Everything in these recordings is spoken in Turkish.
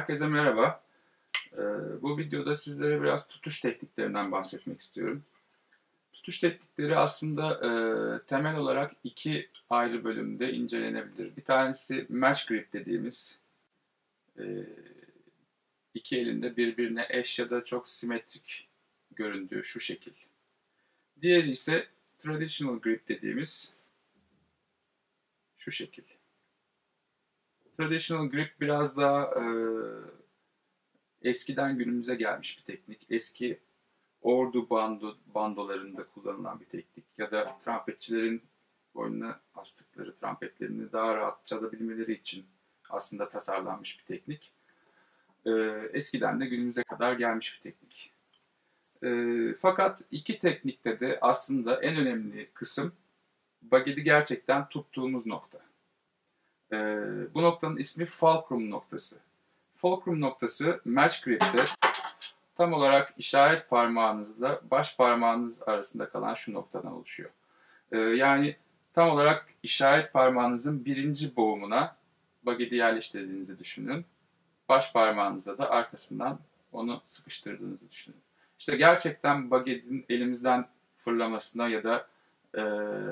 Herkese merhaba. Bu videoda sizlere biraz tutuş tekniklerinden bahsetmek istiyorum. Tutuş teknikleri aslında temel olarak iki ayrı bölümde incelenebilir. Bir tanesi match grip dediğimiz, e, iki elinde birbirine eş ya da çok simetrik göründüğü şu şekil. Diğeri ise traditional grip dediğimiz şu şekil. Traditional grip biraz daha eskiden günümüze gelmiş bir teknik. Eski ordu bandolarında kullanılan bir teknik ya da trompetçilerin boynuna astıkları trompetlerini daha rahat çalabilmeleri için aslında tasarlanmış bir teknik. Eskiden de günümüze kadar gelmiş bir teknik. Fakat iki teknikte de aslında en önemli kısım bagedi gerçekten tuttuğumuz nokta. Bu noktanın ismi fulcrum noktası. Fulcrum noktası match grip'te tam olarak işaret parmağınızla baş parmağınız arasında kalan şu noktadan oluşuyor. Yani tam olarak işaret parmağınızın birinci boğumuna bagedi yerleştirdiğinizi düşünün. Baş parmağınıza da arkasından onu sıkıştırdığınızı düşünün. İşte gerçekten bagedin elimizden fırlamasına ya da e,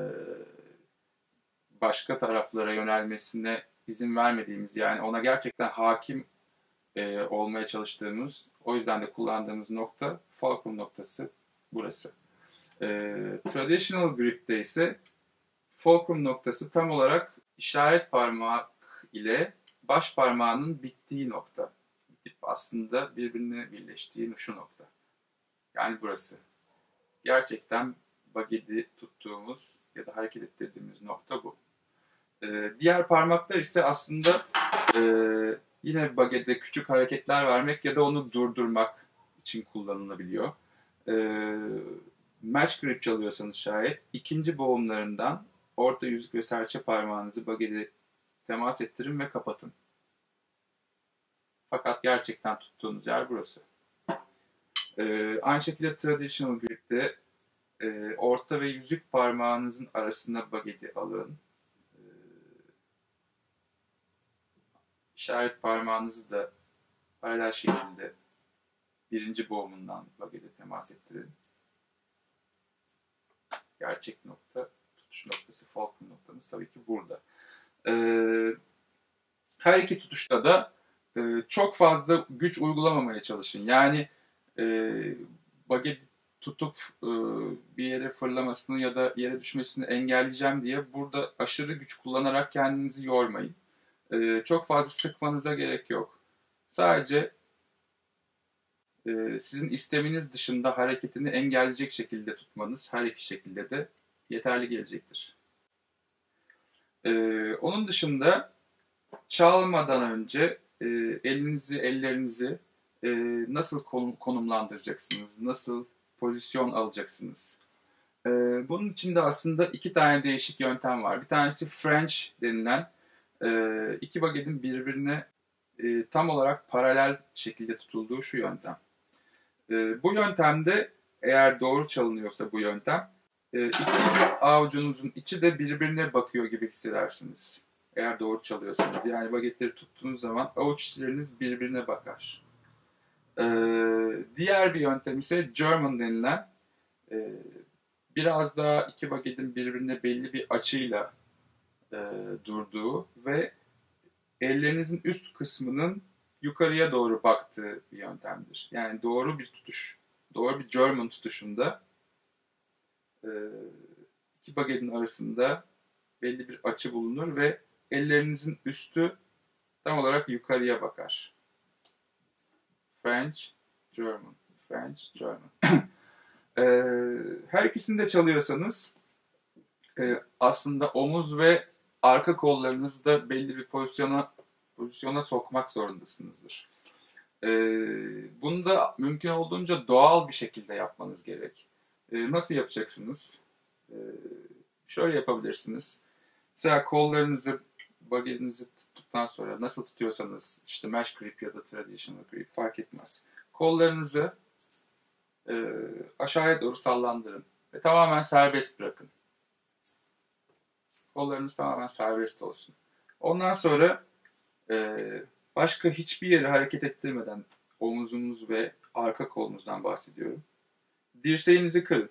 başka taraflara yönelmesine izin vermediğimiz, yani ona gerçekten hakim olmaya çalıştığımız, o yüzden de kullandığımız nokta fulcrum noktası burası. Traditional grip'te ise fulcrum noktası tam olarak işaret parmak ile baş parmağının bittiği nokta. Bitip aslında birbirine birleştiği şu nokta. Yani burası. Gerçekten bagedi tuttuğumuz ya da hareket ettirdiğimiz nokta bu. Diğer parmaklar ise aslında yine bagede küçük hareketler vermek ya da onu durdurmak için kullanılabiliyor. Match grip çalıyorsanız şayet ikinci boğumlarından orta yüzük ve serçe parmağınızı bagede temas ettirin ve kapatın. Fakat gerçekten tuttuğunuz yer burası. Aynı şekilde traditional grip'te orta ve yüzük parmağınızın arasına bagedi alın. İşaret parmağınızı da paralel şekilde birinci boğumundan bagede temas ettirin. Gerçek nokta, tutuş noktası, fulcrum noktamız tabii ki burada. Her iki tutuşta da çok fazla güç uygulamamaya çalışın. Yani bagedi tutup bir yere fırlamasını ya da yere düşmesini engelleyeceğim diye burada aşırı güç kullanarak kendinizi yormayın. Çok fazla sıkmanıza gerek yok. Sadece sizin isteminiz dışında hareketini engelleyecek şekilde tutmanız her iki şekilde de yeterli gelecektir. Onun dışında çalmadan önce ellerinizi nasıl konumlandıracaksınız, nasıl pozisyon alacaksınız? Bunun için de aslında iki tane değişik yöntem var. Bir tanesi French denilen iki bagedin birbirine tam olarak paralel şekilde tutulduğu şu yöntem. Bu yöntemde eğer doğru çalınıyorsa bu yöntem iki avucunuzun içi de birbirine bakıyor gibi hissedersiniz. Eğer doğru çalıyorsanız. Yani bagetleri tuttuğunuz zaman avuç içleriniz birbirine bakar. Diğer bir yöntem ise German denilen biraz daha iki bagetin birbirine belli bir açıyla durduğu ve ellerinizin üst kısmının yukarıya doğru baktığı bir yöntemdir. Yani doğru bir tutuş, doğru bir German tutuşunda iki bagetin arasında belli bir açı bulunur ve ellerinizin üstü tam olarak yukarıya bakar. French, German, French, German. Her ikisini de çalıyorsanız aslında omuz ve arka kollarınızı da belli bir pozisyona sokmak zorundasınızdır. Bunu da mümkün olduğunca doğal bir şekilde yapmanız gerek. Nasıl yapacaksınız? Şöyle yapabilirsiniz. Mesela kollarınızı, bagedinizi tuttuktan sonra nasıl tutuyorsanız, işte match grip ya da traditional grip fark etmez. Kollarınızı aşağıya doğru sallandırın ve tamamen serbest bırakın. Kollarınız tamamen serbest olsun. Ondan sonra Başka hiçbir yeri hareket ettirmeden omuzunuz ve arka kolunuzdan bahsediyorum. Dirseğinizi kırın.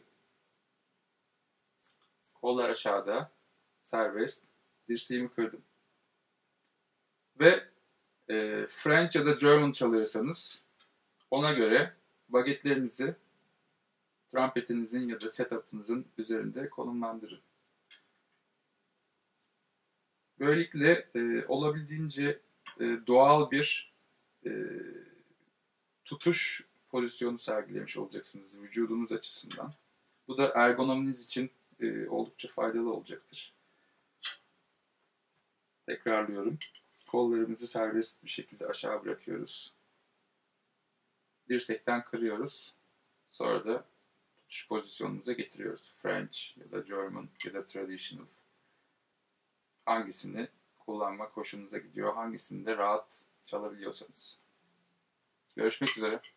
Kollar aşağıda, serbest. Dirseğimi kırdım. Ve French ya da German çalıyorsanız ona göre bagetlerinizi trumpetinizin ya da setup'ınızın üzerinde konumlandırın. Böylelikle olabildiğince doğal bir e, tutuş pozisyonu sergilemiş olacaksınız vücudunuz açısından. Bu da ergonominiz için oldukça faydalı olacaktır. Tekrarlıyorum. Kollarımızı serbest bir şekilde aşağı bırakıyoruz. Dirsekten kırıyoruz. Sonra da tutuş pozisyonumuza getiriyoruz. French ya da German ya da Traditional. Hangisini kullanmak hoşunuza gidiyor, hangisini de rahat çalabiliyorsanız. Görüşmek üzere.